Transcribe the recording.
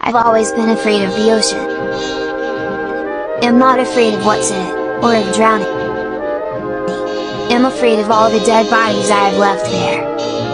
I've always been afraid of the ocean. Am not afraid of what's in it, or of drowning. Am afraid of all the dead bodies I have left there.